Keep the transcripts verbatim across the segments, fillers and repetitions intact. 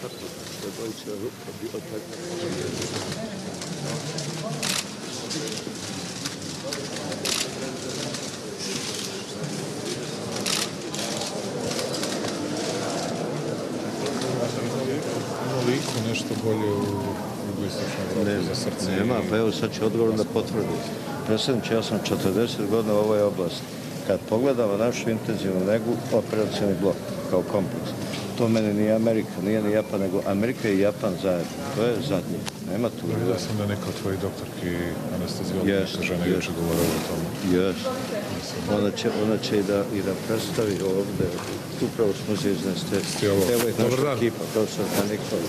Liku nešto bolje u jugoistočnoj Evropi za srce? Nema, pa evo sad ću odgovor da potvrdim. Predsjedniče, ja sam četrdeset godina u ovoj oblasti. Kad pogledamo našu intenzivnu negu, operacioni blok kao kompleks, to meni nije Amerika, nije ni Japan, nego Amerika i Japan zajedno. To je zadnje. Nema tu. Vidio sam da neka od tvojih doktorki anestezijologika žena juče govorila o tome. Jes. Ona će, ona će i, da, i da predstavi ovde. Upravo smo se izneste. Evo je naša ekipa, profesor Nikola.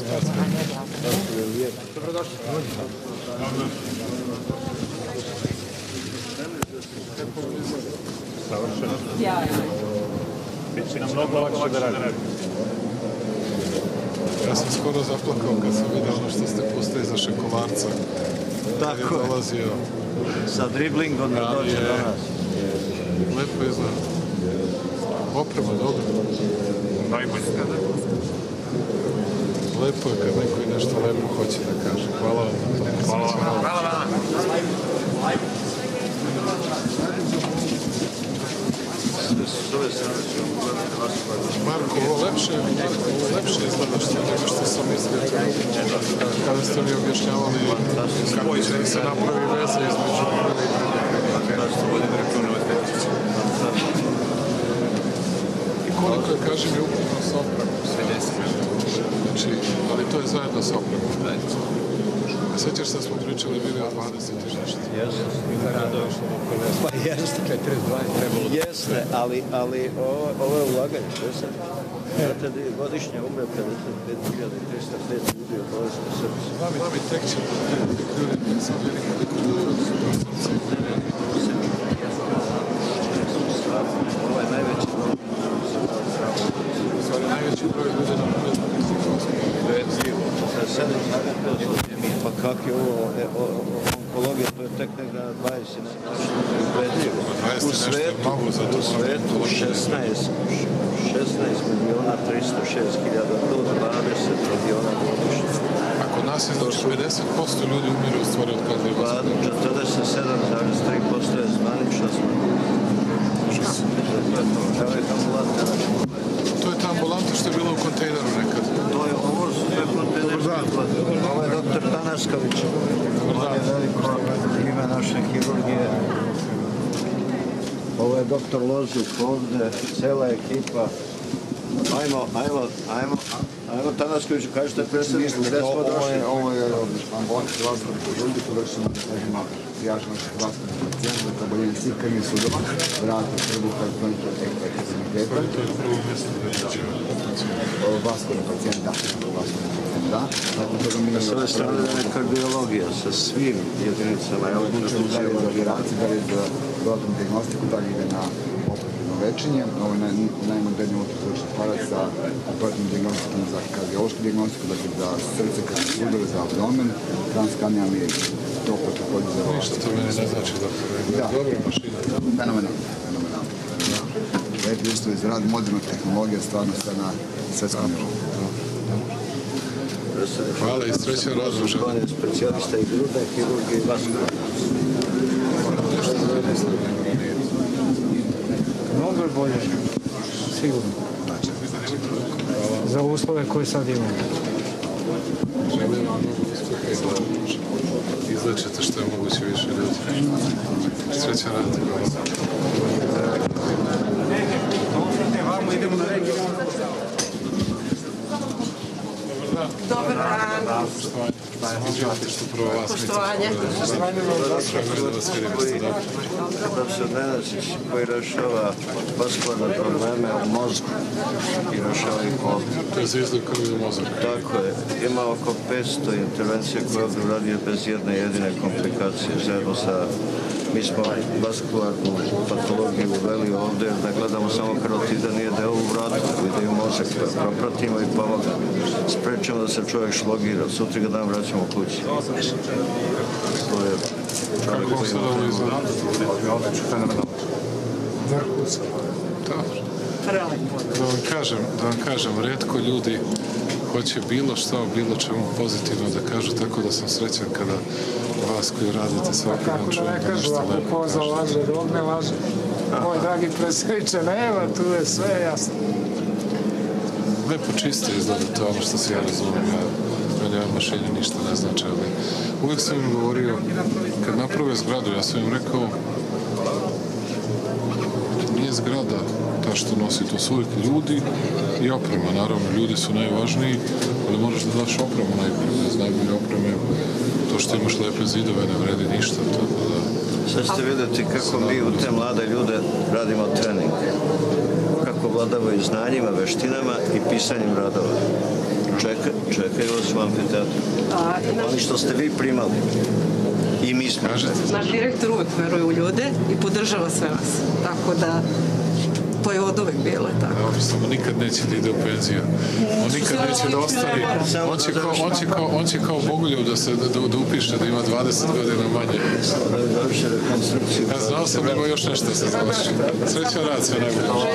Dobrodošli. Savršeno. Biće nam mnogo lakše da radimo. Ja sam skoro zaplakao kad sam vidio ono što ste pustili za Šekovarca. Tako je. Dolazio. Sa driblingom da dođe do nas. Lepo izgleda. Oprema dobro. Najbolje. Lepo je kad neko i nešto lepo hoće da kaže. Hvala vam. Hvala vam. Hvala vam. Marko, ovo lepše, Marko, ovo lepše izgleda što nego što sam mislio. Kada ste mi objašnjavali kako će da se napravi veza između prve i koliko je, kaži mi, ukupno s opremom? Znači, ali to je zajedno s opremom. Sjećaš šta smo pričali, video dvadeset i nešto? Jeste. Pa jeste. četrdeset dva je trebalo. Jeste, ali, ali ovo, ovo je ulaganje. Znate da je godišnje umre pedeset pet hiljada trista pet ljudi od bolesti srca. Mami, mami, tek će to ljudi, sam veli koliko ljudi su do srca. Ovo je najveći broj. U stvari, najveći broj ljudi nam umre zbog Pa kak je ovo, onkologija, to je tek nekada na dvadeset nešto ubedljivo. U svetu, u svetu šesnaest miliona tristo šest hiljada do dvadeset miliona godišnje. Ako nas je znači pedeset posto ljudi umire u stvari od kardiovaskularne. četrdeset sedam zarez tri posto je zvanična smrtnost. Evo je ambulanta naša. To je ta ambulanta što je bila u kontejneru nekad. To je ovo sve kontejnerski otpad. Ovo je doktor Tanasković. Ovo je veliko ime naše hirurgije. Ovo je doktor Lozuk ovde, cela ekipa. Ajmo, ajmo, ajmo. Ajmo Tanaskoviću, kažete predsjedništvo, gde smo došli? Ovo je ambulanta zdravstvene poželjke, površeno da kažemo trijaž naših zdravstvenih pacijenta, za oboljenje svih krvnih sudova, vrata, trbuha, krvnih ekstremiteta. To je prvo mjesto da je će vaskularni pacijent, da. Vaskularni pacijent, da. Sa ove strane da je kardiologija sa svim jedinicama, evo institucijama. Da je za operaciju, da je za dodatnu diagnostiku, da ide na operativno lečenje. Ovo je najmoderniji ultrazvučni aparat za operativnu diagnostiku, za kardiološku diagnostiku, dakle za srce, krvne sudove, za abdomen, transkranijalni to također za ovo. Ništa to meni ne znači, doktor. Da. Dobra mašina. Fenomenalno, fenomenalno. Lepi ustovi za rad, moderna tehnologija, stvarno sve na svetskom nivou. Hvala i srećan razum želim. Specijalista i grudne hirurgije i vaskularne. Mnogo je bolje, sigurno. Za uslove koje sad imamo. Želim vam mnogo uspjeha i da izlečete što je moguće više ljudi. Srećan rad. Idemo na regiju. Dobar dan. Izvijete što prvo vas Poštovanje. da vas vidimo. Profesor Nenasić koji rešava vaskularne probleme u mozgu i rešava ih ovdje. To je za izliv krvi u mozak. Tako je. Ima oko petsto intervencija koje ovdje uradio bez jedne jedine komplikacije. Zajedno sa, mi smo vaskularnu patologiju uveli ovdje da gledamo samo karotida, nije deo u vratu, ide u mozak, propratimo i pomoga. Sprečemo da se čovjek šlogira, sutra ga dan vraćamo kući. To je čovjek Kako koji se ima ovo izgleda? Odlično, fenomenalno. Vrhunsko. Da vam kažem, da vam kažem, retko ljudi hoće bilo što, bilo čemu pozitivno da kažu, tako da sam srećan kada vas koji radite svaki dan Kako da čujem ne da kažu, nešto ako lepo koza kažete. laže, dok ne laže. Moj dragi predsjedniče, nema, tu je sve jasno. Lepo čisto izgleda to ono što se ja razumijem. Ja, meni ove mašine ništa ne znači, ali uvijek sam im govorio, kad naprave zgradu, ja sam im rekao, nije zgrada ta što nosi, to su uvijek ljudi i oprema. Naravno, ljudi su najvažniji, ali moraš da daš opremu najbolje. Bez najbolje opreme, to što imaš lepe zidove ne vredi ništa. Tako da... Sad ćete vidjeti kako mi u te mlade ljude radimo trening. Kako vladavaju znanjima, veštinama i pisanjem radova. Čeka, čekaju vas u amfiteatru. Oni što ste vi primali. I mi smo. Naš direktor uvek veruje u ljude i podržava sve vas. Tako da, to je od uvek bilo tako. Dobro, samo nikad neće da ide u penziju. On nikad neće da ostane. On će kao, on će kao, on će kao Bogoljub da se da, da upiše da ima dvadeset godina manje. Da bi završi rekonstrukciju. Ja znao sam nego još nešto se završi. Srećan rad, sve najbolje.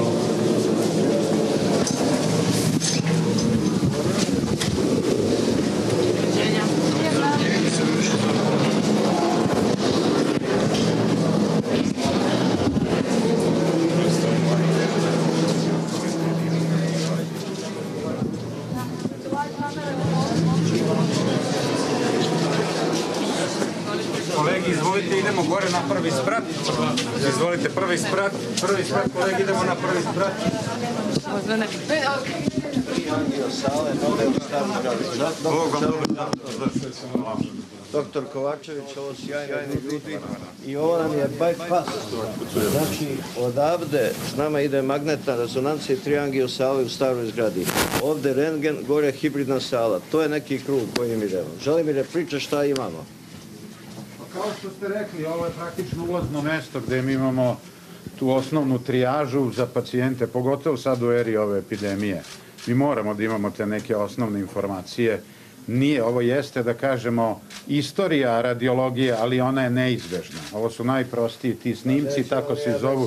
Kolegi, izvolite, idemo gore na prvi sprat. Izvolite, prvi sprat. Prvi sprat, kolegi, idemo na prvi sprat. Možda ne. Doktor Kovačević, ovo sjajni ljudi i ovo nam je bypass. Znači, odavde s nama ide magnetna rezonancija i tri angiosale u staroj zgradi. Ovde rentgen, gore hibridna sala. To je neki krug koji mi idemo. Želim mi da priča šta imamo. Kao što ste rekli, ovo je praktično ulazno mesto gde mi imamo tu osnovnu trijažu za pacijente, pogotovo sad u eri ove epidemije. Mi moramo da imamo te neke osnovne informacije. Nije, ovo jeste, da kažemo, istorija radiologije, ali ona je neizbežna. Ovo su najprostiji ti snimci, tako se zovu.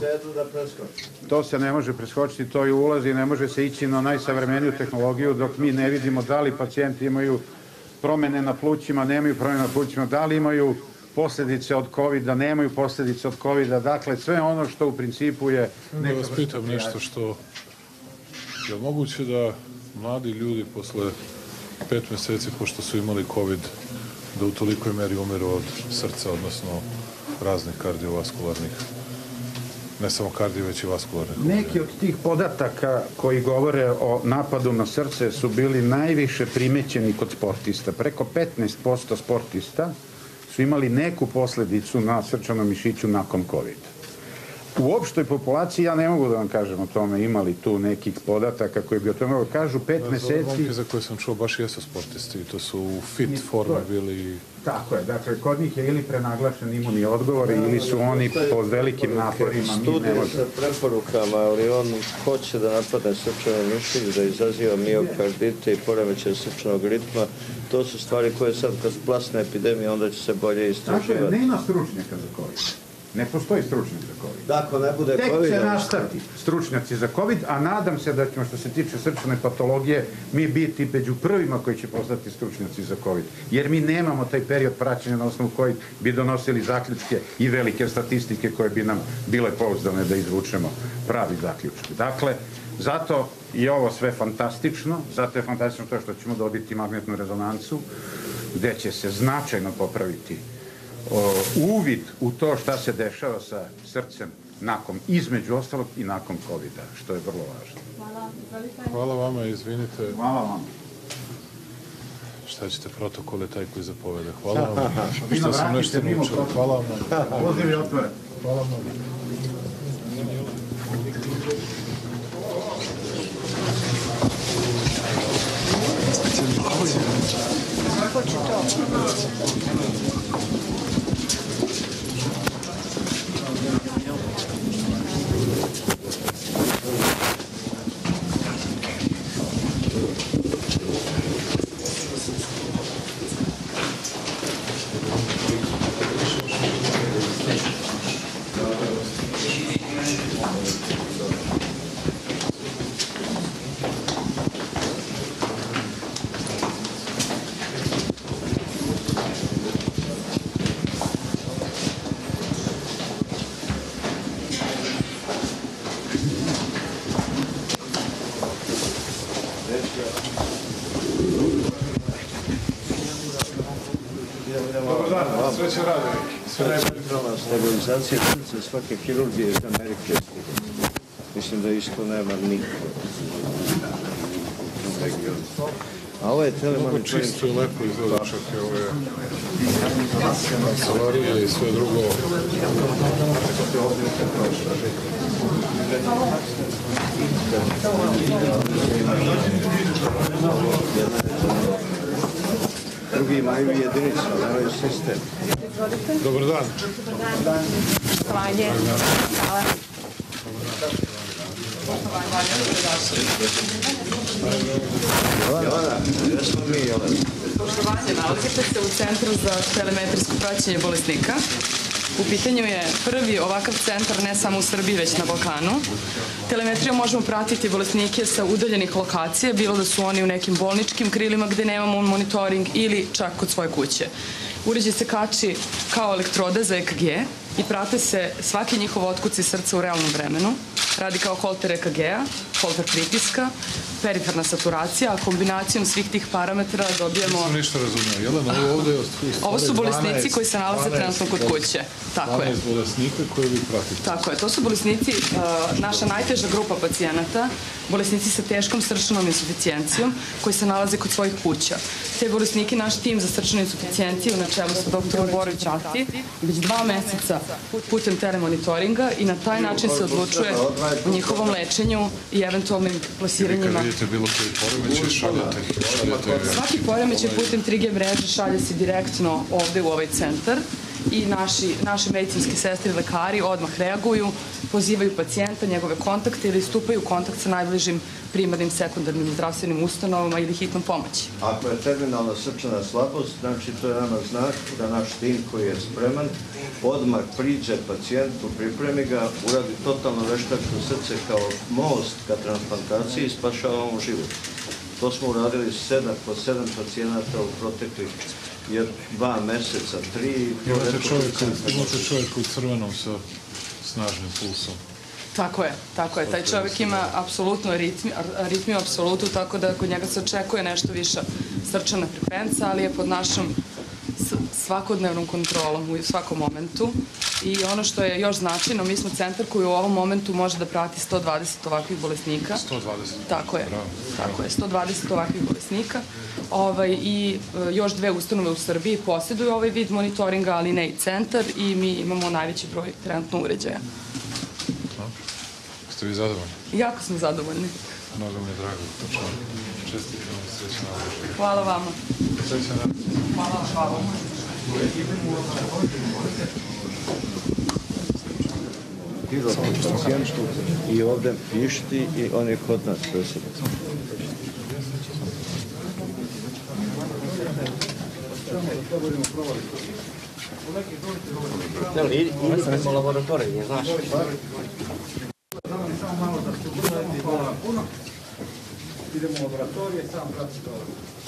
To se ne može preskočiti, to je ulaz i ne može se ići na najsavremeniju tehnologiju dok mi ne vidimo da li pacijenti imaju promene na plućima, nemaju promene na plućima, da li imaju posljedice od kovida, nemaju posljedice od kovida. Dakle, sve ono što u principu je... Da vas pitam nešto što... Je li moguće da mladi ljudi posle pet meseci, pošto su imali covid, da u tolikoj meri umiru od srca, odnosno raznih kardiovaskularnih, ne samo kardio, već i vaskularnih? Neki od tih podataka koji govore o napadu na srce su bili najviše primećeni kod sportista. Preko petnaest posto sportista su imali neku posledicu na srčanom mišiću nakon kovida. U opštoj populaciji, ja ne mogu da vam kažem o tome, imali tu nekih podataka koji bi o tome mogli kažu, pet meseci... Momke za koje sam čuo baš jesu sportisti i to su u fit forme bili... Tako je, dakle, kod njih je ili prenaglašen imunni odgovor ili su oni pod velikim naporima. Studije sa preporukama, ali on hoće da napadne srčani mišić, da izaziva miokardite i poremećaj srčanog ritma. To su stvari koje sad, kad splasne epidemija, onda će se bolje istraživati. Dakle, nema stručnjaka za COVID. Ne postoji stručnjak za COVID. Ako ne bude Tek COVID... će nastati stručnjaci za COVID, a nadam se da ćemo, što se tiče srčane patologije, mi biti među prvima koji će postati stručnjaci za COVID. Jer mi nemamo taj period praćenja na osnovu koji bi donosili zaključke i velike statistike koje bi nam bile pouzdane da izvučemo pravi zaključke. Dakle, zato je ovo sve fantastično, zato je fantastično to što ćemo dobiti magnetnu rezonancu, gde će se značajno popraviti uvid u to šta se dešava sa srcem nakon, između ostalog i nakon kovida, što je vrlo važno. Hvala vama, izvinite. Hvala vam. Šta ćete, protokol je taj koji zapovede. Hvala vam. Što sam nešto naučio. Hvala vam. Poziv je otvoren. Hvala vam. Dobar dan, sreće rade. Sve najbolje. Stabilizacija srca svake hirurgije iz Amerike. Mislim da isto nema niko. A ovo je Mnogo telemonitoring. čisto i lepo izgleda, čak i ove kancelarije i sve drugo. Drugi imaju jedinicu, nemaju sistem. Dobar dan. Poštovanje. Hvala. Jovana, gdje smo mi, Jovana? Poštovanje, nalazite se u Centru za telemetrijsko praćenje bolesnika. U pitanju je prvi ovakav centar ne samo u Srbiji, već na Balkanu. Telemetrijom možemo pratiti bolesnike sa udaljenih lokacija, bilo da su oni u nekim bolničkim krilima gde nemamo monitoring ili čak kod svoje kuće. Uređaj se kači kao elektrode za E K G i prate se svaki njihov otkuci srca u realnom vremenu. Radi kao holter E K G-a, holter pritiska, periferna saturacija, a kombinacijom svih tih parametara dobijemo... Nisam ništa razumio. Jelena, ovo ovde je... Ovo su bolesnici koji se nalaze trenutno kod kuće. Tako je. dvanaest bolesnika koje vi pratite. Tako je. To su bolesnici, uh, naša najteža grupa pacijenata, bolesnici sa teškom srčanom insuficijencijom koji se nalaze kod svojih kuća. Te bolesnike naš tim za srčanu insuficijenciju na čelu sa doktorom Borović prati već dva meseca putem telemonitoringa i na taj način se odlučuje o njihovom lečenju i eventualnim plasiranjima. Kad vidite bilo koji poremećaj, šaljate, šaljate... Svaki poremećaj putem tri G mreže šalje se direktno ovde u ovaj centar i naši, naše medicinske sestre i lekari odmah reaguju, pozivaju pacijenta, njegove kontakte ili stupaju u kontakt sa najbližim primarnim, sekundarnim zdravstvenim ustanovama ili hitnom pomoći. Ako je terminalna srčana slabost, znači to je nama znak da naš tim koji je spreman odmah priđe pacijentu, pripremi ga, uradi totalno veštačko srce kao most ka transplantaciji i spašavamo život. To smo uradili sedam po sedam pacijenata u proteklih jer dva meseca, tri... Imate čovjeka, imate čovjeka u crvenom sa snažnim pulsom. Tako je, tako je. Taj čovjek ima apsolutno aritmi, aritmiju, apsolutu, tako da kod njega se očekuje nešto viša srčana frekvenca, ali je pod našom svakodnevnom kontrolom u svakom momentu. I ono što je još značajno, mi smo centar koji u ovom momentu može da prati sto dvadeset ovakvih bolesnika. sto dvadeset? Tako je, Bravo. tako je, sto dvadeset ovakvih bolesnika. Ovaj, I e, još dve ustanove u Srbiji posjeduju ovaj vid monitoringa, ali ne i centar i mi imamo najveći broj trenutno uređaja. Ste vi zadovoljni? Jako smo zadovoljni. Mnogo mi je drago. Čestitam vam, srećan dan. Hvala vama. Srećan dan. Hvala, hvala. Bilo pacijentu i ovdje pišti i on je kod nas presudan. Idemo u laboratoriju, ne znaš? Idemo u laboratorije, sam prati dole.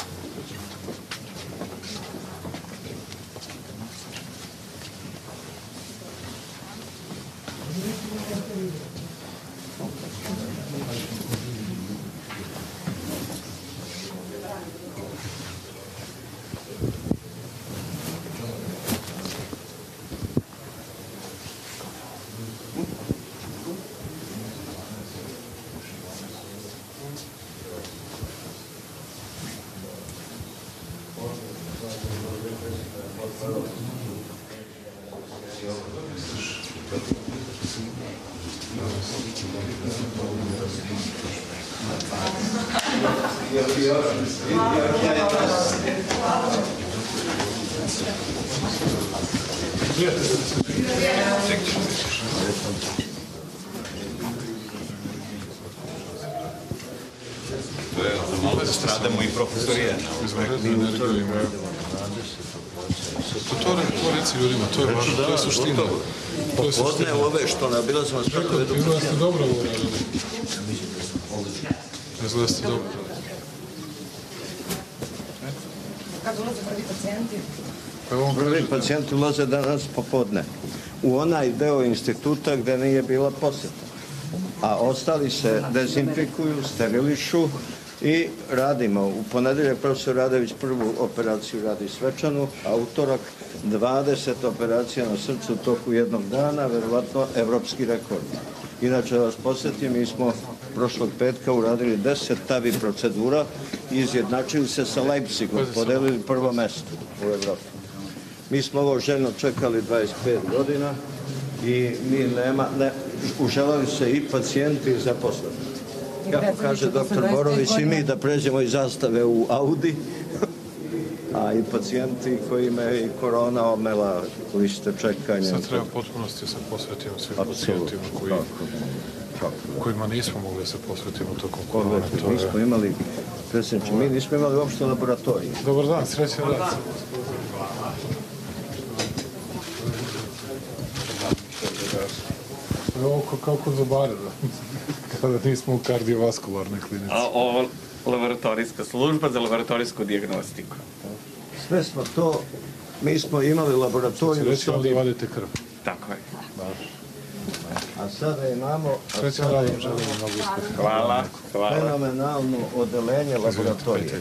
Stradamo i profesorije. To reci ljudima, to je važno, to je suština. Popodne ove što nabilazimo sve to vedu. Izgleda ste dobro ovo radili. Izgleda ste dobro. Kad ulaze prvi pacijenti? Prvi pacijenti ulaze danas popodne u onaj deo instituta gde nije bila posjeta. A ostali se dezinfikuju, sterilišu, I radimo. U ponedeljak profesor Radović prvu operaciju radi svečanu, a utorak dvadeset operacija na srcu u toku jednog dana, verovatno evropski rekord. Inače, da vas posjetim, mi smo prošlog petka uradili deset tavi procedura i izjednačili se sa Leipzigom, podelili prvo mesto u Evropi. Mi smo ovo željno čekali dvadeset pet godina i mi nema, ne, uželali se i pacijenti i zaposleni. Kako kaže doktor Borović, i mi da pređemo iz zastave u Audi, a i pacijenti kojima je i korona omela liste čekanja. Sad treba potpunosti se posvetimo svim pacijentima koji, kojima nismo mogli da se posvetimo tokom korona. Mi smo imali, predsjedniče, mi nismo imali uopšte laboratorije. Dobar dan, srećan rad. Ovo kao kod zubara, kada nismo u kardiovaskularnoj klinici. A ovo laboratorijska služba za laboratorijsku dijagnostiku. Sve smo to, mi smo imali laboratoriju... Reći vam da vadite krv. Tako je. A sada imamo... Srećan radom, želim mnogo uspjeha. Hvala, hvala. Fenomenalno odelenje laboratorije.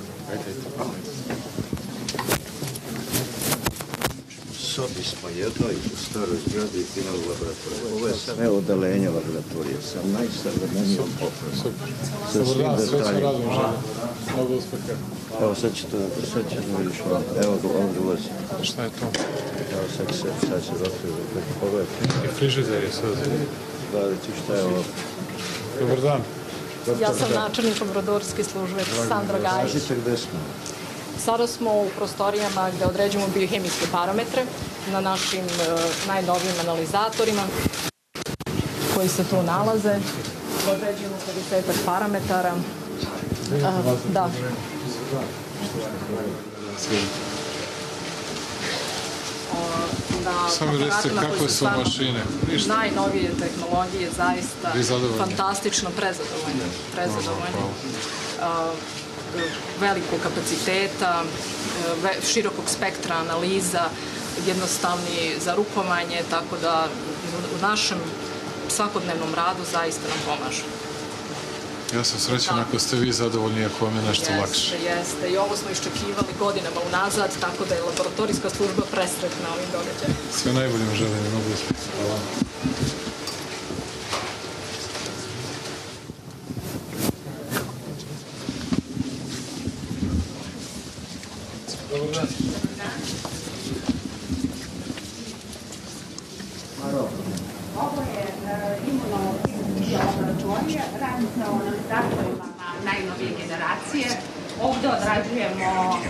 U sobi smo jednoj u staroj zgradi imali laboratoriju. Ovo je sve odelenje laboratorije sa najsavremenijom opremom. Sa svim detaljima. Mnogo uspjeha. Evo sad ćete da vidiš vam. Evo ovdje ulazi. Šta je to? Evo sad se, sad se otvori. Pogledajte. I frižider je sad. Gledajte šta je ovo. Dobar dan. Ja sam načelnik laboratorijske službe Sandra Gajić. Kažite gde smo. Sada smo u prostorijama gde određujemo biohemijske parametre na našim najnovijim analizatorima koji se tu nalaze. Određujemo pedesetak parametara. Da. Samo mi recite kako su mašine? Najnovije tehnologije, zaista fantastično, prezadovoljne. Prezadovoljne. Velikog kapaciteta, širokog spektra analiza, jednostavni za rukovanje, tako da u našem svakodnevnom radu zaista nam pomažu. Ja sam srećan ako ste vi zadovoljni, ako vam je nešto lakše. Jeste, jeste. I ovo smo iščekivali godinama unazad, tako da je laboratorijska služba presretna ovim događajem. Sve najbolje vam želim, mnogo uspjeha. Hvala. Ovo je imunološka laboratorija, radi se o analizatorima najnovije generacije. Ovdje odrađujemo,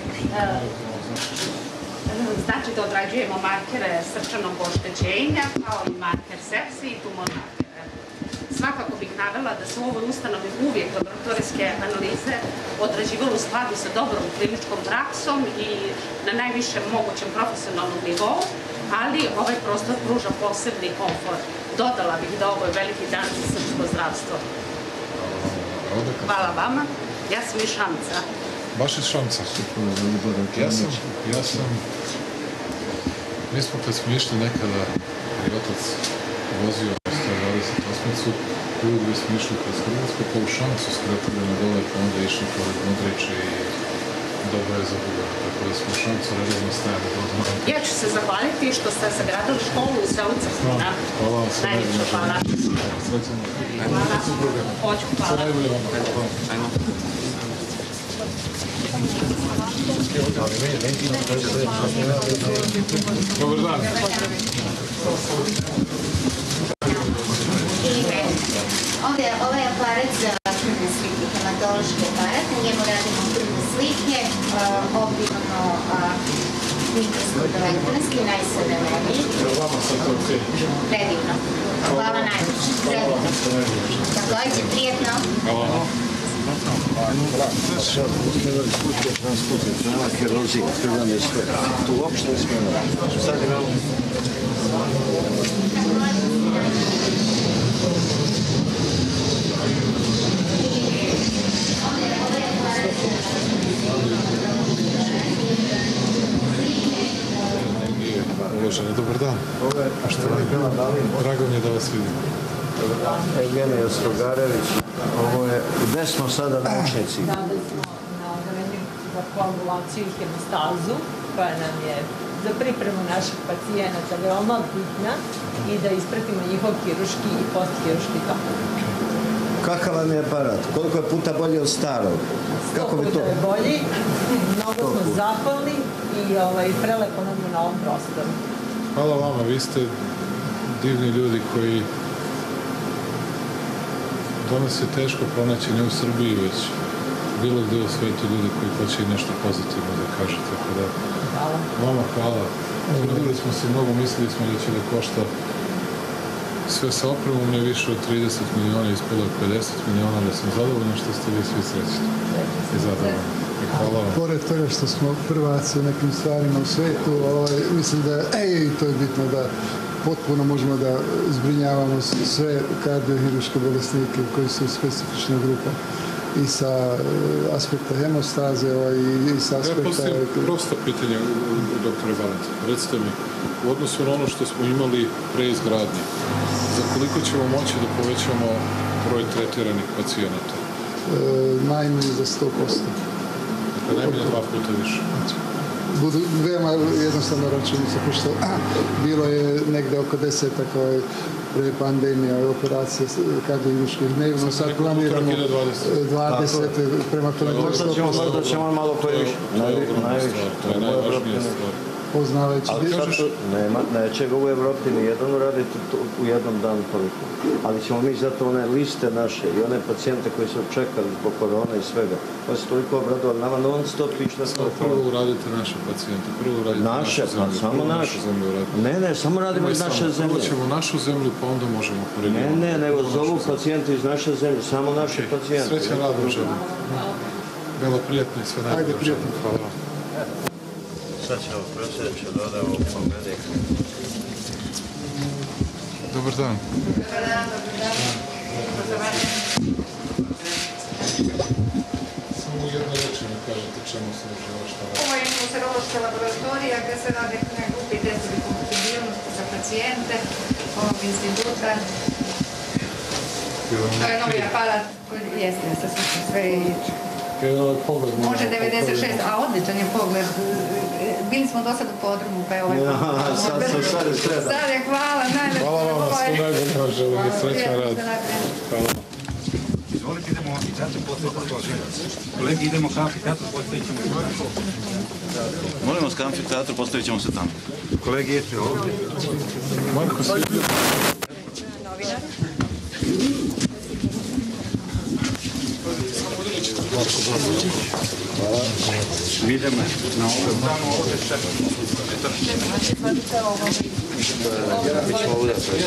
znači da odrađujemo markere srčanog oštećenja, kao i marker sepsi i tumor markere. Svakako bih navela da su u ovoj ustanovi uvijek laboratorijske analize odrađivale u skladu sa dobrom kliničkom praksom i na najvišem mogućem profesionalnom nivou, ali ovaj prostor pruža posebni komfort. Dodala bih da ovo je veliki dan za srpsko zdravstvo. Hvala vama. Ja sam iz Šamca. Baš iz Šamca? Ja sam, ja sam, mi smo kad smo išli nekada, i otac vozio sto dvadeset osmicu, uvijek smo išli kroz Hrvatsku, pa u Šamcu skretali na dole, pa onda išli pored Modrića i dobro je za Bugara, tako da smo u Šamcu redovno stajali do odmora. Ja ću se zahvaliti što ste sagradili školu u selu Crkvina. Hvala vam. Najljepša hvala. Srećan. Hvala. Hoću, hvala. Sve najbolje vama. Ajmo. Dobar dan. Ovdje je ovaj aparat za krvne slike, hematološki aparat, na njemu radimo krvne slike, ovdje imamo mikroskop elektronski, najsavremeniji. Predivno. Hvala najviše. Predivno. Također, prijetno. Hvala. Transfuzija, kerozija, krvane sve. Tu uopšte ne smijemo raditi. Sad imamo... Uvaženi, dobar dan. A što vam je? Drago mi je da vas vidim. Evgenija Strugarević, ovo je, gde smo sada naučnici? Sada smo na odorenju za koagulaciju i hemostazu, koja nam je za pripremu naših pacijenata veoma bitna i da ispratimo njihov kirurški i posthiruški tok. Kakav vam je aparat? Koliko je puta bolji od starog? Sto puta je bolji, mnogo smo zapalni i prelepo nam je na ovom prostoru. Hvala vama, vi ste divni ljudi koji danas je teško pronaći ne u Srbiji, već bilo gde u svetu ljudi koji hoće i nešto pozitivno da kažu, tako da vama hvala. Trudili smo se mnogo, mislili smo da će da košta sve sa opremom ne više od trideset miliona, ispalo je pedeset miliona, ali sam zadovoljan što ste vi svi srećni i zadovoljni. Hvala vam. Pored toga što smo prvaci u nekim stvarima u svetu, mislim da, ej, to je bitno da potpuno možemo da zbrinjavamo sve kardiohiruške bolesnike koji su specifična grupa i sa aspekta hemostaze i sa aspekta... Ja postavim prosto pitanje, doktore Valent. Recite mi, u odnosu na ono što smo imali pre izgradnje, za koliko ćemo moći da povećamo broj tretiranih pacijenata? Najmanje za sto posto. Dakle, najmanje dva puta više. Budu veoma jednostavno računica, pošto bilo je negde oko desetak pre pandemije operacije kardiohiruških dnevno, sad planiramo dvadeset, prema tome možda ćemo malo koje više. Najviše. To je najvažnija stvar. Poznavajući. Ali sad neće ga u Evropi ni jedan uraditi u jednom danu toliko. Ali ćemo mi zato one liste naše i one pacijente koji su čekali zbog korona i svega, koji su toliko obradovali nama non stop ići na to. Prvo uradite naše pacijente, prvo uradite naše zemlje. Samo naše. Ne, ne, samo radimo iz naše zemlje. Prvo ćemo našu zemlju, pa onda možemo porediti. Ne, ne, nego zovu pacijente iz naše zemlje, samo naše pacijente. Srećan rad vam želim. Bilo prijatno i sve najbolje. Ajde, prijatno. Hvala vam. Sad ćemo predsjedniče dodamo po meni. Dobar dan. Dobar dan, dobar dan. Pozovanje. Samo u jednoj reči mi kažete čemu se užava šta radi. Ovo je imunoserološka laboratorija gde se radi na grupi testovi kompatibilnosti za pacijente ovog instituta. To je novi aparat koji jeste sa sve i može devedeset šest, a odličan je pogled. Bili smo do sad u podrumu, pa je ovaj pogled. Sad je sredan. Sad je, hvala, najlepše. Hvala vam, sve najbolje vam želim i srećan rad. Hvala. Izvolite, idemo amfiteatru, postavit kolegi, idemo ka amfiteatru, postavit ćemo se tamo. Molim vas ka amfiteatru, postavit ćemo se tamo. Kolegi, jeste ovdje. Marko, svi bio. Novinar. Hvala. Vidimo na ovom danu ovdje šefa. Mi ćemo ovdje sve.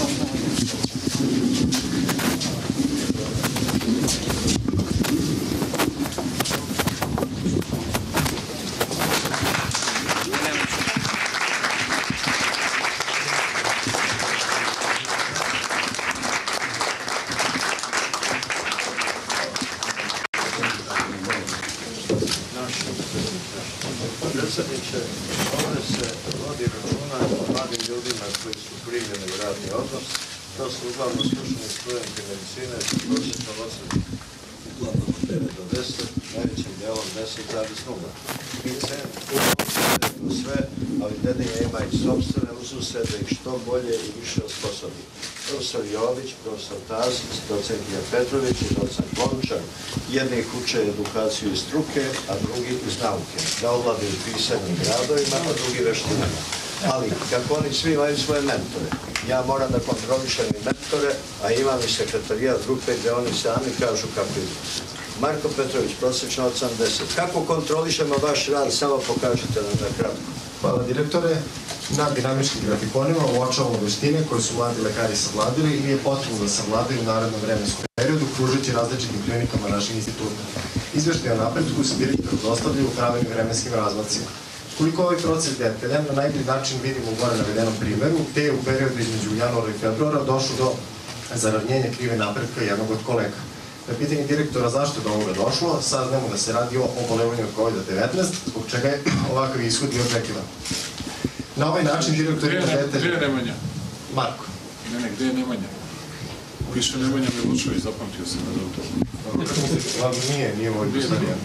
Predsjedniče, ovdje se vodi računa o mladim ljudima koji su primljeni u radni odnos. To su uglavnom slušani studenti medicine sa prosječnom ocenom uglavnom od devet do deset, najvećim delom deset zarez nula. Lice, uglavnom sve, ali dedinje ima i sobstvene uzuse da ih što bolje i više osposobi. Profesor Jović, profesor Tasić, docent Ivan Petrović i docent Lončar. Jednih uče edukaciju iz struke, a drugi iz nauke. Da ovladaju pisanim gradovima, a drugi veštinama. Ali, kako oni svi imaju svoje mentore, ja moram da kontrolišem i mentore, a imam i sekretarijat grupe gde oni sami kažu kako idu. Marko Petrović, prosječno osamdeset. Kako kontrolišemo vaš rad, samo pokažite nam na kratko. Hvala direktore. Na dinamičkim grafikonima uočavamo veštine koje su mladi lekari savladili ili je potrebno da savladaju u narednom vremenskom periodu, pružajući različitim klinikama našeg instituta. Izveštaj o napretku se direktor dostavljaju u pravilnim vremenskim razmacima. Koliko ovaj proces detaljan, na najbolji način vidimo u gore navedenom primjeru, te je u periodu između januara i februara došlo do zaravnjenja krive napretka jednog od kolega. Na pitanje direktora zašto je do ovoga došlo, saznamo da se radi o obolevanju od kovid devetnaest, zbog čega je ovakav ishod i očekivan. Na ovaj način direktor ima detalje... Gde je Nemanja? Marko. Ne, ne, gde je Nemanja? Piše Nemanja Milučević, zapamtio se na dobro. Nije, nije moj postavljen.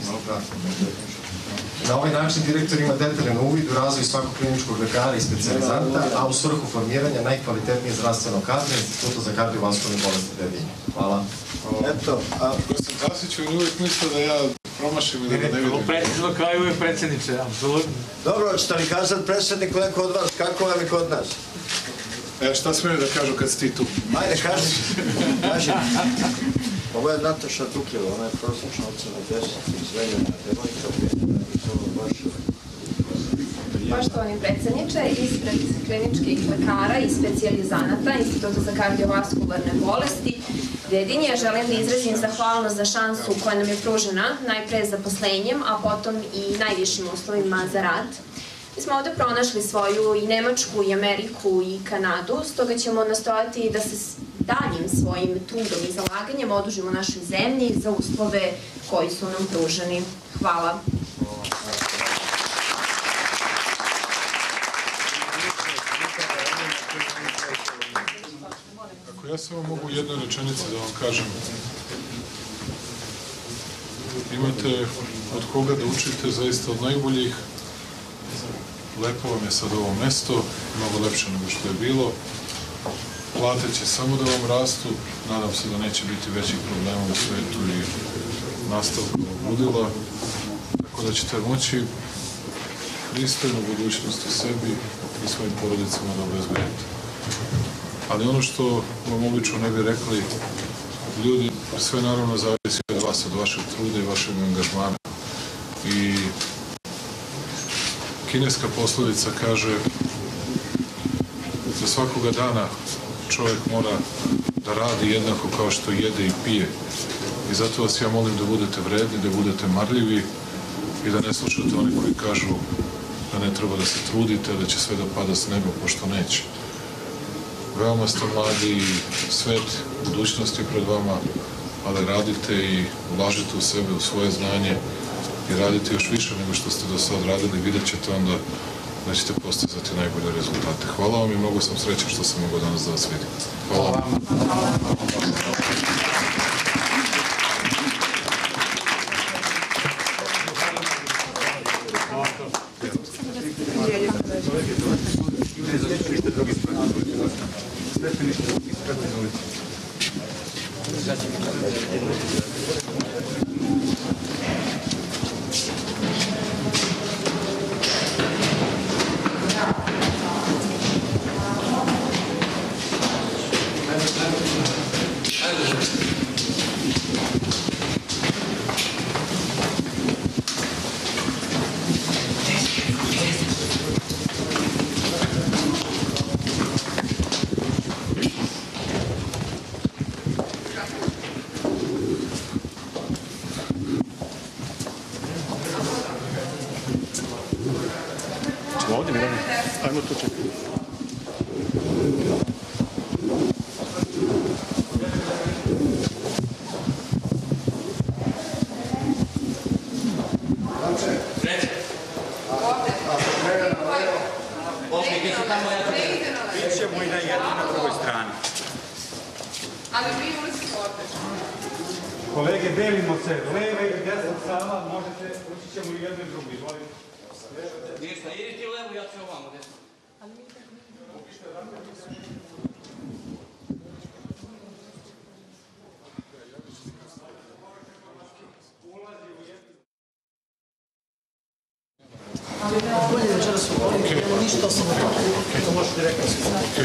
Na ovaj način direktor ima detaljan uvid u razvoj svakog kliničkog lekara i specijalizanta, a u svrhu formiranja najkvalitetnije zdravstvenog kadra Instituta za kardiovaskularne bolesti Dedinje. Hvala. Eto, a gospodin Tasić on uvijek misle da ja promašim ili da ne vidim. Na kraju uvijek predsjedniče, apsolutno. Dobro, šta li kazat predsjedniku neko od vas, kako vam je kod nas? E, šta smiju da kažu kad si ti tu? Ajde, kaži. Kaži. Ovo je Nataša Dukjeva, ona je prosječna ocena deset, izvenjena devojka, uvijenjena i to baš... Poštovani predsjedniče, ispred kliničkih lekara i specijalizanata Instituta za kardiovaskularne bolesti Dedinje želim da izrazim zahvalnost za šansu koja nam je pružena, najpre zaposlenjem, a potom i najvišim uslovima za rad. Mi smo ovde pronašli svoju i Nemačku, i Ameriku, i Kanadu, stoga ćemo nastojati da se daljim svojim trudom i zalaganjem odužimo našoj zemlji za uslove koji su nam pruženi. Hvala. Ako ja samo mogu u jednoj rečenici da vam kažem, imate od koga da učite zaista od najboljih. Lepo vam je sad ovo mesto, mnogo lepše nego što je bilo. Plate će samo da vam rastu, nadam se da neće biti većih problema u svetu i nastavku ludila, tako da ćete moći pristojnu budućnost u sebi i svojim porodicama da obezbedite. Ali ono što vam obično ne bi rekli ljudi, sve naravno zavisi od vas, od vašeg truda i vašeg angažmana. I kineska poslovica kaže da svakoga dana čovjek mora da radi jednako kao što jede i pije. I zato vas ja molim da budete vredni, da budete marljivi i da ne slušate oni koji kažu da ne treba da se trudite, da će sve da pada s neba, pošto neće. Veoma ste mladi i svet budućnosti pred vama, ali radite i ulažite u sebe, u svoje znanje i radite još više nego što ste do sad radili, vidjet ćete onda da ćete postizati najbolje rezultate. Hvala vam i mnogo sam srećan što sam mogao danas da vas vidim. Hvala vam. Ovdje, Mirjana. Ajmo tu čekati. Bićemo i na jednoj na drugoj strani. Ali vi ulici ovdje. Kolege, delimo se. Leva i desna sala, možete, ući ćemo i jedno i drugo. Izvolite. Ništa, idi ti levo, ja ću ovamo desno. Bolje večeras u ovdje, nema ništa sam to možeš direktno se.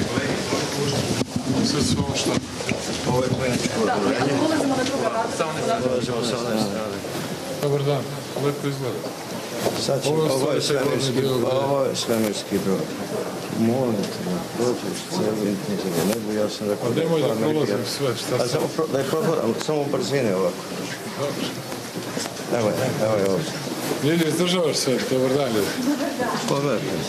Sad su ovo šta? Ovo je kliničko odobrenje. Ulazimo na druga vrata. Ulazimo sa one strane. Dobar dan, lepo izgleda. Sad ćemo, ovo je svemirski brod. Ovo je svemirski brod. Molim te da prođeš cijeli intenzivno nebo, ja sam rekao... Pa nemoj da prolazim sve, šta sam? Da je prohoram, samo brzine ovako. Dobro. Evo je, evo je ovdje. Ljilje, izdržavaš se, dobar dan ljudi. Pogledajte se.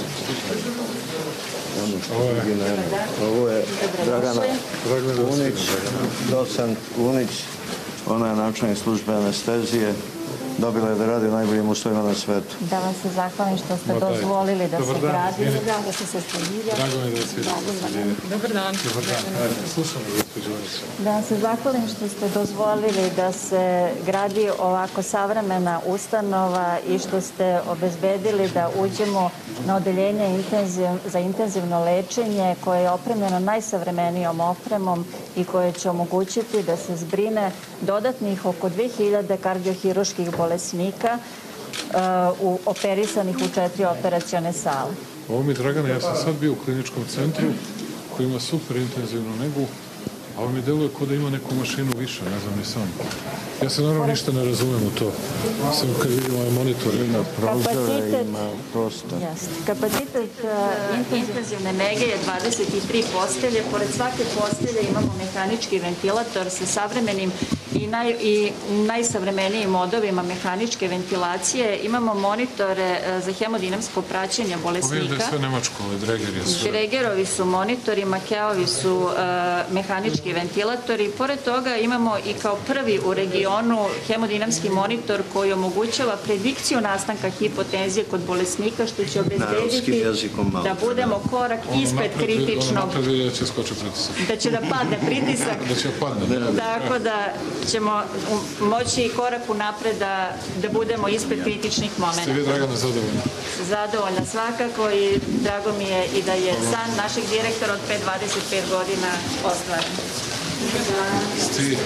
Ovo je Dragana Unić, docent Unić, ona je načelnik službe anestezije. Dobila je da radi u najboljim uslovima na svetu. Da vam se zahvalim što ste dozvolili da se gradi, da ste se stavili. Drago mi je da vas vidim. Dobar dan. Dobar dan. Slušamo. gospođo Anice. Da vam se zahvalim što ste dozvolili da se gradi ovako savremena ustanova i što ste obezbedili da uđemo na odeljenje za intenzivno lečenje koje je opremljeno najsavremenijom opremom i koje će omogućiti da se zbrine dodatnih oko dve hiljade kardiohiruških bolesnika u operisanih u četiri operacione sale. Ovo mi je Dragana, ja sam sad bio u kliničkom centru koji ima super intenzivnu negu, a ovo mi deluje kao da ima neku mašinu više, ne znam ni sam. Ja se naravno ništa ne razumem u to. Sam kad vidim ovaj monitor. Ima prozore, ima prostor. Kapacitet intenzivne nege je dvadeset tri postelje. Pored svake postelje imamo mehanički ventilator sa savremenim i, naj, i najsavremenijim modovima mehaničke ventilacije. Imamo monitore za hemodinamsko praćenje bolesnika. Vidim da je sve nemačko, ovaj Dreger je sve. Dregerovi su monitori, Makeovi su uh, mehanički ventilatori. Pored toga imamo i kao prvi u regionu hemodinamski monitor koji omogućava predikciju nastanka hipotenzije kod bolesnika, što će obezbediti da budemo korak ispred kritičnog. Da će da padne pritisak. Da će padne. Tako da ćemo moći korak unapred da, da budemo ispred kritičnih momenta. Ste vi, Dragana, zadovoljni? Zadovoljna svakako i drago mi je i da je san našeg direktora od pre dvadeset pet godina ostvaren. Sti.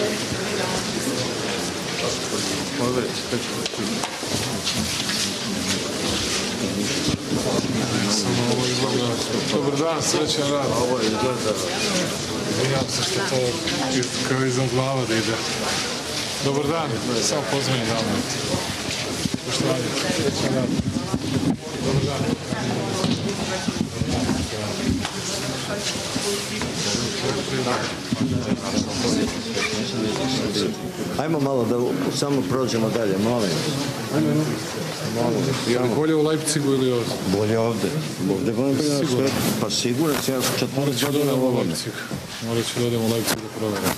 Samo ovo izgleda. Dobar dan, srećan rad. Ovo izgleda. Izvinjam se što to kao iza glava da ide. Dobar dan, samo pozvanje dame. Poštovanje, srećan rad. Dobar dan. Ajmo malo da samo prođemo dalje, molim. Je li bolje u Leipzigu ili ovdje? Bolje ovdje. Ovdje bolje sve. Pa sigurno, ja sam četvrti godina u ovome. Morat ću da odem u Leipzig da proverim.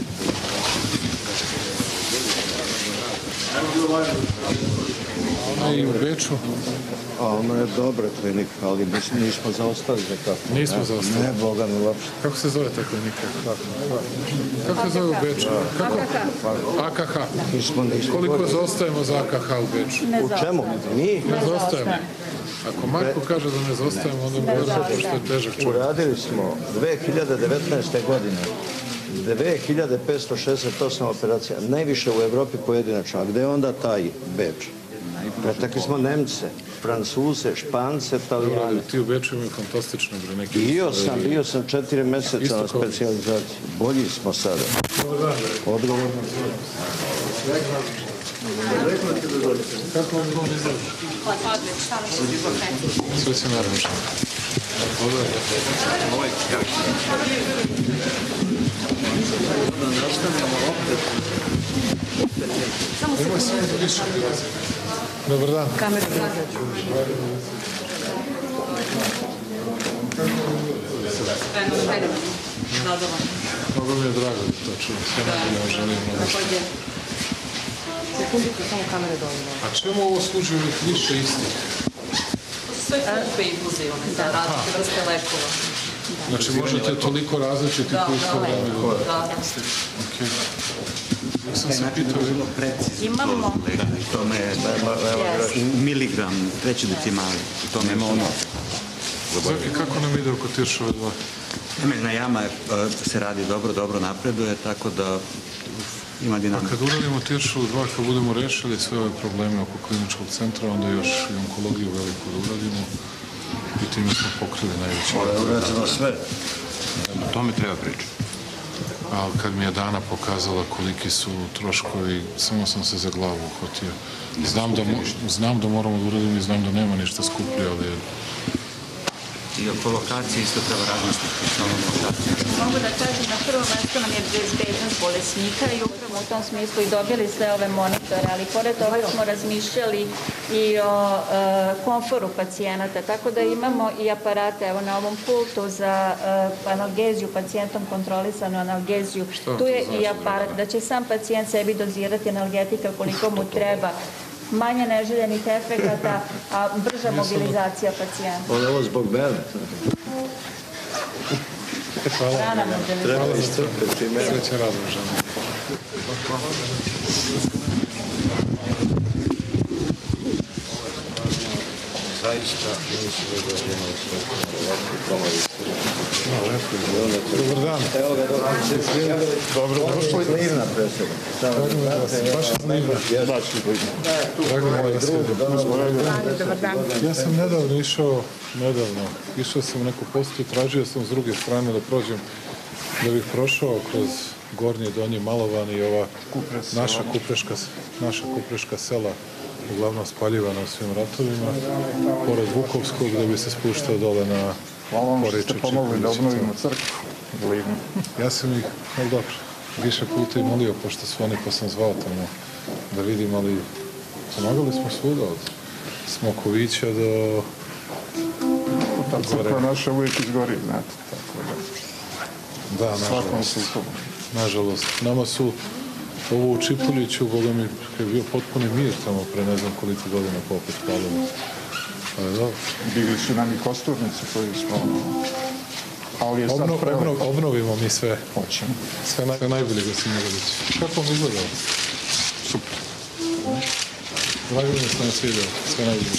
Ona je i u Beču. A ona je dobra klinika, ali nismo zaostali za kako. Nismo zaostali? Ne, Boga mi uopšte. Kako se zove ta klinika? Kako se zove u Beču? Kako? A K H. Koliko zaostajemo za A K H u Beču? U čemu? Mi? Ne zaostajemo. Ako Marko kaže da ne zaostajemo, onda mi veruje pošto je težak čovjek. Uradili smo dve hiljade devetnaeste. godine dve hiljade petsto šezdeset osam operacija, najviše u Evropi pojedinačno. A gde je onda taj Beč? Pretakli smo Nemce, Francuze, Špance, Italijane. Ti u Beču imaju fantastične bre neki... Bio sam, bio sam četiri meseca na specijalizaciji. Bolji smo sada. Odgovorno. Kako vam to izgleda? Sve se naravno. Ovaj da nastavljamo opet. Nemoj samo da više prilazi. Dobar dan. Kamera. Mnogo mi je drago da to čujem. Sve najbolje vam želim. Sekundicu, samo kamere dovoljno. A čemu ovo služi ovih više istih? Sve kupe i buzivane za različite vrste lekova. Znači možete toliko različiti u isto vreme. Da, da. Okej. Sam se pitao... Imamo... To me je miligram, treći decimali. To nema ono... Zaki, kako nam ide oko Tiršove dva? Temeljna jama se radi dobro, dobro napreduje, tako da ima dinamika. A kad uradimo Tiršovu dva, kad budemo rešili sve ove probleme oko kliničkog centra, onda još i onkologiju veliku da uradimo i time smo pokrili najveće. Ovo je uradimo sve. O tome treba pričati. Ali kad mi je Dana pokazala koliki su troškovi, samo sam se za glavu uhvatio. Znam da, znam da moramo da uradimo i znam da nema ništa skuplje, ali... I oko lokacije isto treba razmisliti s ovom lokacijom. Mogu da kažem, na prvo mesto nam je bezbednost bolesnika i upravo u tom smislu i dobili sve ove monitore, ali pored toga smo razmišljali i o e, komforu pacijenata, tako da imamo i aparate, evo na ovom pultu za e, analgeziju, pacijentom kontrolisanu analgeziju. Tu je i aparat da će sam pacijent sebi dozirati analgetika koliko mu treba, manje neželjenih efekata, a brža mobilizacija pacijenta. Ali ovo zbog mene. Hvala. Rana modernizacija. Hvala isto. Srećan rad, žena. Zaista mislim da je jedno sve ovako promovi. Dobar dan. Evo ga, dobro. Dobro došli. Slivna predsjedna. Baš je slivna. Baš je slivna. Drago mi je da ste Dobar dan. Ja sam nedavno išao, nedavno, išao sam u neku postu, tražio sam s druge strane da prođem, da bih prošao kroz Gornje, Donje, Malovan i ova naša kupreška, naša kupreška sela, uglavnom spaljivana u svim ratovima, pored Vukovskog, da bi se spuštao dole na Hvala vam što Poreče, ste pomogli da obnovimo crkvu. Ja sam ih, ali dobro, više puta i molio, pošto su oni, pa sam zvao tamo da vidim, ali pomagali smo svuda, od Smokovića do... Ta crkva naša uvijek izgori, znate, tako da... Da, nažalost. Nažalost. Nama su ovo u Čipuljiću, boga mi, kad je bio potpuni mir tamo pre ne znam koliko godina popet palili. Da. Bili su nam i kosturnici koji smo... Ali je sad Obno, prelep. obno, obnovimo mi sve. Hoćemo. Sve, naj, sve najbolje, gospodin Jegodić. Kako vam izgledalo? Super. Drago mi se nam sviđao. Sve najbolje.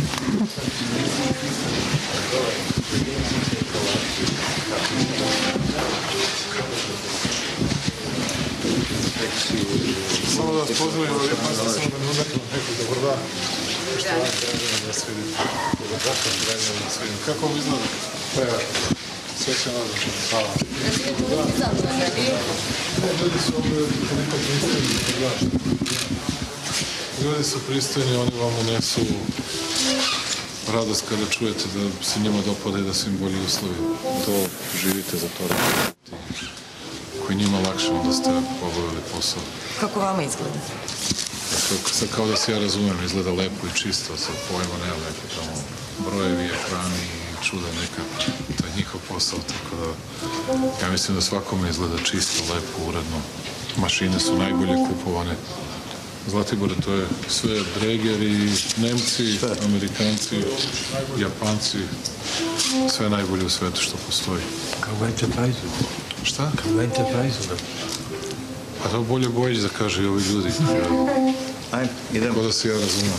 Samo da vas pozdravim, ali pa sam samo da ne udatim neku dobar dan. Što vam drago da vas vidim. Dobar dan, drago da vas vidim. Kako vam izgleda? Prevratno. Sve će nadam. Hvala. Ljudi su ovdje toliko pristojni. Ljudi su pristojni, oni vam unesu radost kada čujete da se njima dopada i da su im bolji uslovi. To živite, za to radite. Koji njima lakše, onda ste obavili posao. Kako vama izgleda? Sad kao da se ja razumem, izgleda lepo i čisto, sad pojma nema neke tamo brojevi, ekrani i čuda neka. To je njihov posao, tako da ja mislim da svakome izgleda čisto, lepo, uredno. Mašine su najbolje kupovane. Zlatibore, to je sve Dreger i Nemci, Amerikanci, Japanci, sve najbolje u svetu što postoji. Kao u Enterprise-u. Šta? Kao u Enterprise-u. Pa to bolje Bojić da kaže i ovi ljudi. Ajde, idemo. Ko da se ja razumem.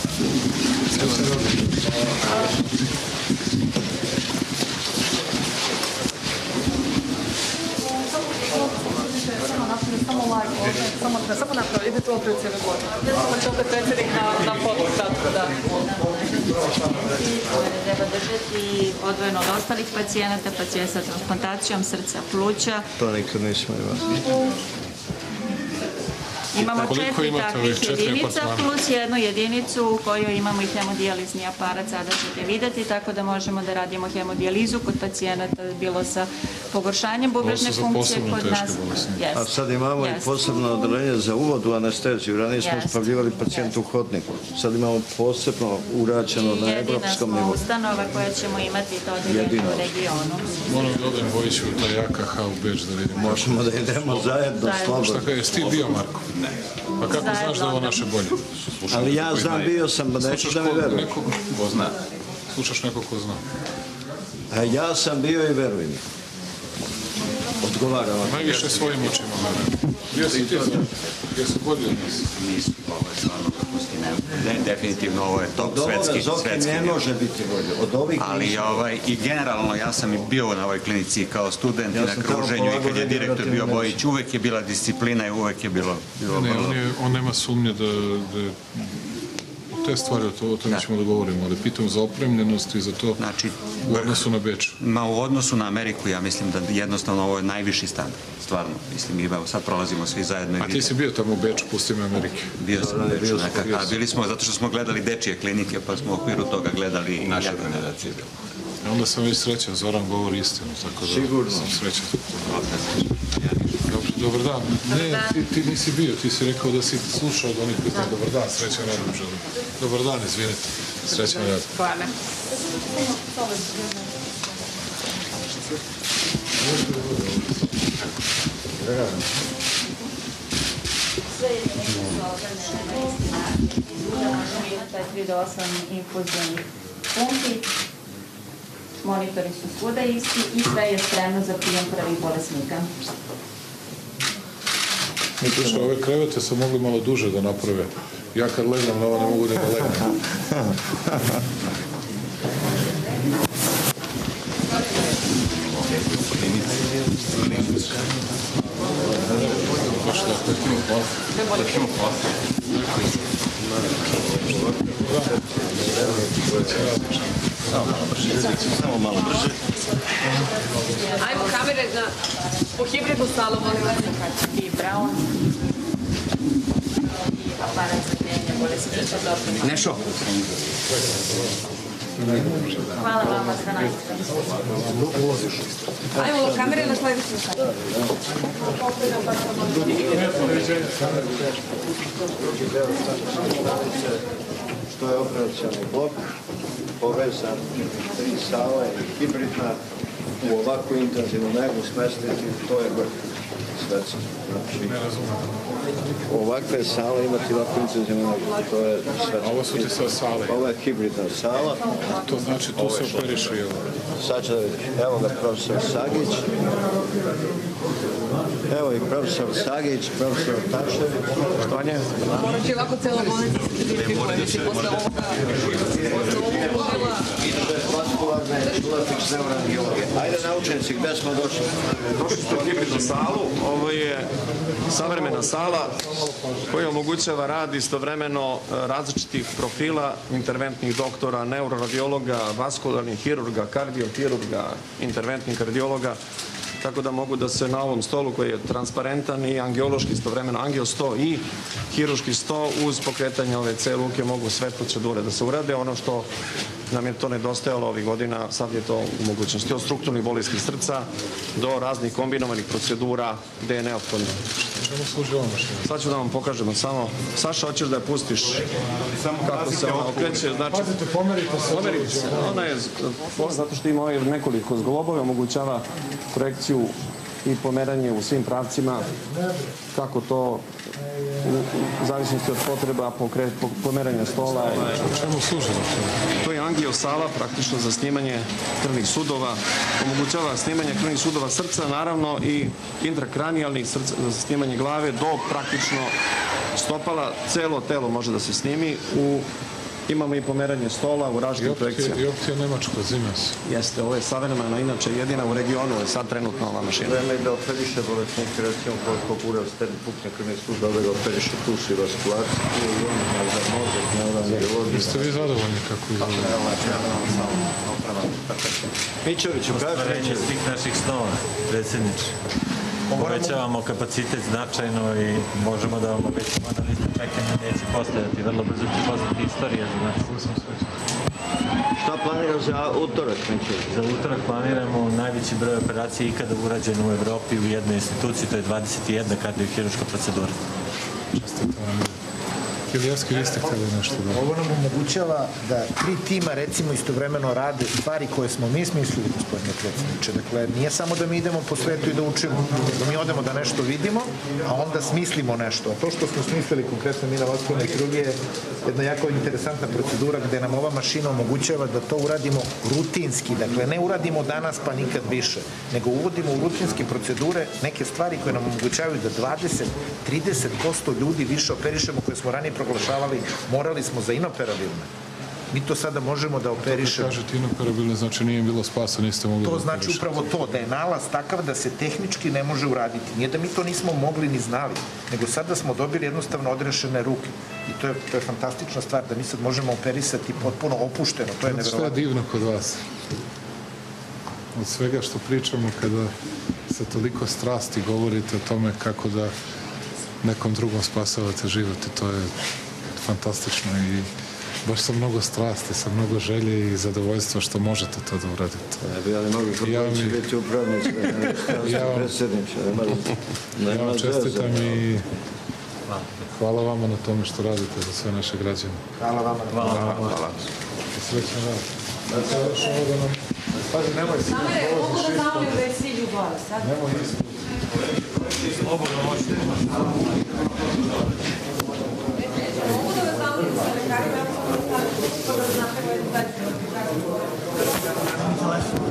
Samo live ovdje, samo, samo napravi, idete ovo pred cijelu godinu. Pa će opet predsjednik na, na fotu, tako da. Treba držati odvojeno od ostalih pacijenata, pacijent sa transplantacijom srca, pluća. To nikad nismo imali. Imamo četiri takvih četiri jedinica apartmana? plus jednu jedinicu u kojoj imamo i hemodijalizni aparat, sada ćete vidjeti, tako da možemo da radimo hemodijalizu kod pacijenata, bilo sa pogoršanjem bubrežne Ovo su za funkcije posebno kod teške nas. bolesnike. Jest. A sad imamo i Jest. posebno odeljenje za uvod u anesteziju. Ranije smo Jest. spavljivali pacijenta u hodniku. Sad imamo posebno urađeno na Jedina evropskom smo nivou. ustanova koja ćemo imati to odeljenje Jedino. u regionu. Moram da odem Bojiću u taj A K H u Beč da vidim. Možemo da idemo zajedno, slobodno. Šta kada, jesi ti bio, Marko? Ne. Pa kako znaš da je ovo naše bolje? Ali ja znam, bio sam, pa neću da mi veruješ. Nekog ko zna. Slušaš nekog ko zna. A ja sam bio i veruj mi. Odgovaram. Najviše svojim očima, verujem. Bio si ti znam. Bio si bolji od nas. Nisu, ovo je stvarno vrhunski, ne, ne, definitivno ovo je top Od ovoga svetski, Zoki svetski ne nivo. može biti bolje. Od ovih Ali nisu. ovaj, i generalno ja sam i bio na ovoj klinici kao student Ja i sam na tamo kruženju i polagao kad je direktor bio radiografiju Bojić, uvek je bila disciplina i uvek je bilo, bilo Ne, vrlo. on, je, on nema sumnje da, da u te stvari, o to, o tome ćemo da govorimo, ali pitam za opremljenost i za to Znači, u odnosu na Beč. Ma u odnosu na Ameriku ja mislim da jednostavno ovo je najviši standard, stvarno. Mislim, mi evo, sad prolazimo svi zajedno i A ti vidimo. si bio tamo u Beču, pusti me Amerike. Bio sam u Beču bio sam, nekako, bio a sam. bili smo, zato što smo gledali dečije klinike, pa smo u okviru toga gledali i naše generacije. I onda sam već srećan, Zoran govori istinu, tako da Sigurno. sam srećan. Dobar, dobar dan. Ne, ti, ti nisi bio, ti si rekao da si slušao od onih koji znaju. Dobar dan, srećan rad vam želim. Dobar dan, izvinite. Srećan rad. Hvala. Sve jedinice su obrane na isti način. Izvuda možemo imati četiri do osam infuzionih pumpi. monitori su svuda isti i sve je spremno za prijem prvih bolesnika. Mislim, ove krevete su mogli malo duže da naprave. Ja kad legam na ovo ne mogu da ga legam. Samo malo brže. Ajmo kamere na, u hibridnu salu, molim vas. I Brown i aparat za grenje bolesnika. Nešo. Hvala vama za nastavu. Ajmo kamere na sledeću salu. To je operacijalni blok, povezan tri sale i hibridna u ovakvu intenzivnu negu smestiti, to je vrh svetski. Znači, ovakve sale imati ovakvu intenzivnu negu, to je svetski. Ovo su ti sve sale? Ovo je hibridna sala. To znači tu se operišu, jel? Sad će da vidiš. Evo ga profesor Sagić. Evo i profesor Sagić, profesor Tašević. Štovanje? Morat će ovako cela bolnica se identifikujeti posle ovoga. Vaskularne šulatične neuroangiologije. Ajde naučenici, gde smo došli? Došli ste u hibridnu salu. Ovo je savremena sala koja omogućava rad istovremeno različitih profila interventnih doktora, neuroradiologa, vaskularnih hirurga, kardiohirurga, interventnih kardiologa, tako da mogu da se na ovom stolu koji je transparentan i angiološki istovremeno angio sto i hiruški sto uz pokretanje ove C luke mogu sve procedure da se urade. Ono što nam je to nedostajalo ovih godina, sad je to u mogućnosti. Od strukturnih bolesti srca do raznih kombinovanih procedura gde je neophodno. Čemu služi ova mašina? Sad ću da vam pokažemo samo. Saša, hoćeš da je pustiš kako se ona okreće? Znači, pazite, pomerite se. Pomerite se. Ona je, zato što ima ovaj nekoliko zglobove, omogućava korekciju i pomeranje u svim pravcima, kako to u zavisnosti od potreba pomeranja stola. Čemu služi? To je angiosala, praktično za snimanje krvnih sudova. Omogućava snimanje krvnih sudova srca, naravno i intrakranijalnih srca za snimanje glave do praktično stopala. Celo telo može da se snimi. Imamo i pomeranje stola u različitim projekcijama. I opcija Nemačka, Siemens. Jeste, ovo je savremena, inače jedina u regionu, je sad trenutno ova mašina. Vreme je da operiše bolesnike, recimo koliko bude stern pukne krvni sud, da ga operiše tuš i vaskulaciju, i on je za mozak, neuroangiologiju. Jeste vi zadovoljni kako izgleda? Mićoviću, kaži reći svih naših snova, predsjedniče. Povećavamo kapacitet značajno i možemo da vam obećamo da lista čekanja neće postojati. Vrlo brzo će postati istorija za nas. Šta planira za utorak? Za utorak planiramo najveći broj operacija ikada urađen u Evropi u jednoj instituciji, to je dvadeset jedna kardiohirurška procedura. Čestite vam. Iljaski, vi ste htjeli nešto da... Ovo nam omogućava da tri tima recimo istovremeno rade stvari koje smo mi smislili, gospodine predsjedniče. Dakle, nije samo da mi idemo po svetu i da učimo, da mi odemo da nešto vidimo, a onda smislimo nešto. A to što smo smislili, konkretno mi na vaskularnoj hirurgiji, je jedna jako interesantna procedura gde nam ova mašina omogućava da to uradimo rutinski. Dakle, ne uradimo danas pa nikad više, nego uvodimo u rutinske procedure neke stvari koje nam omogućavaju da dvadeset do trideset posto ljudi više operišemo koje smo ranije proglašavali, morali smo za inoperabilne. Mi to sada možemo da operišemo. Kako kažete inoperabilne, znači nije bilo spasa, niste mogli da To operišete. znači upravo to, da je nalaz takav da se tehnički ne može uraditi. Nije da mi to nismo mogli ni znali, nego sada smo dobili jednostavno odrešene ruke. I to je, to je fantastična stvar, da mi sad možemo operisati potpuno opušteno. To je Što je nevjerovatno. divno kod vas? Od svega što pričamo, kada sa toliko strasti govorite o tome kako da nekom drugom spasavate život, i to je fantastično i baš sa mnogo strasti, sa mnogo želje i zadovoljstva što možete to da uradite. Ne bi, ali mogu kako će biti upravnici, ja vam, predsjedniče. ja vam čestitam i hvala vama na tome što radite za sve naše građane. Hvala vama. Hvala. Hvala. Srećan rad. Dakle, još ovo da nam... Pazi, nemoj si... Kamere, mogu da zamolim da je svi ljubave, sad? Nemoj isto. Slobodno možete. Mogu da vas zamolim sa lekarima, ja mogu da stavim, pa da znate koji je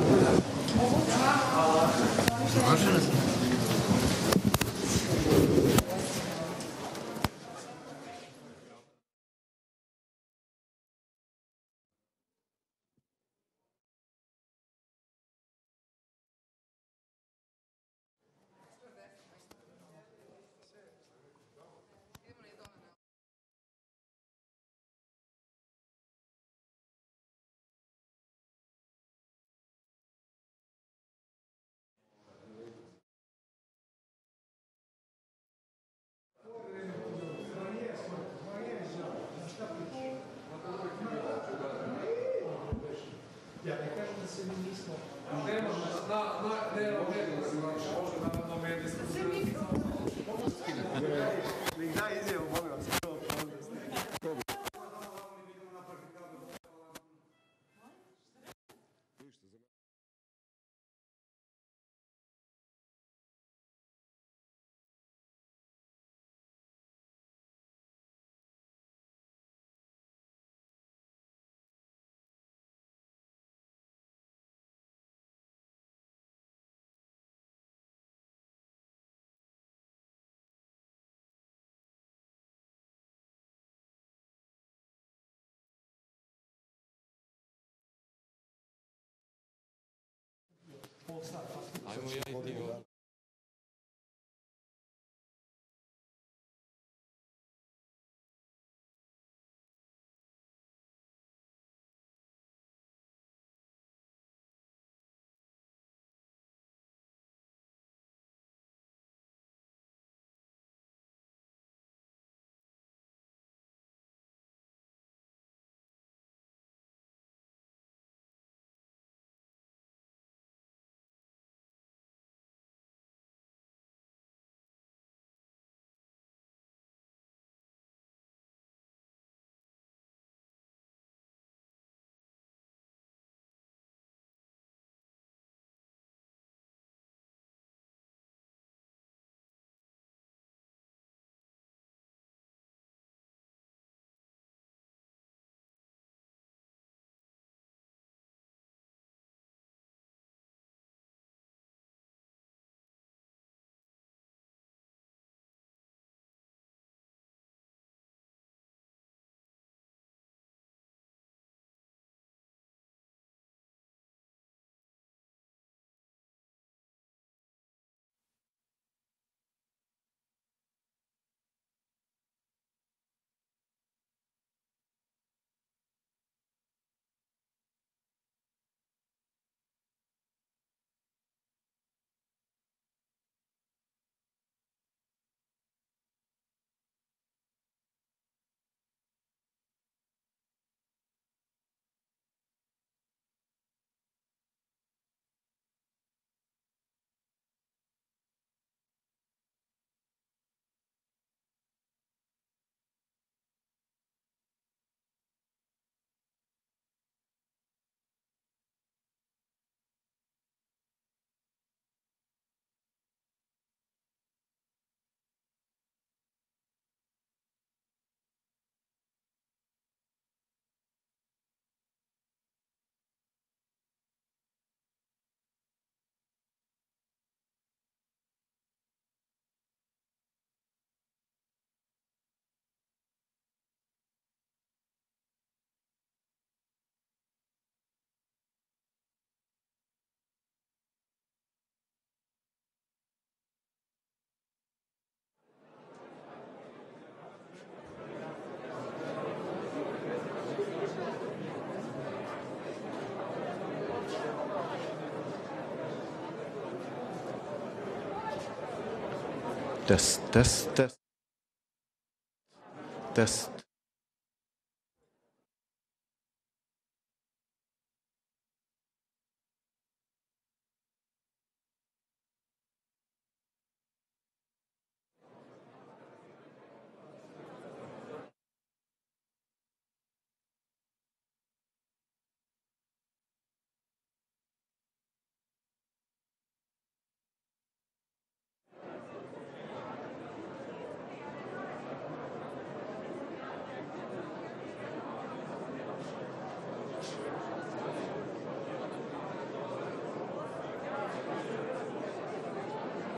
mi nismo... Ne može, na, na, ne, ne, može na medijsku stranicu. Nek da izjavu, molim vas. Ajmo ja i ti ovdje. Test, test, test. Test.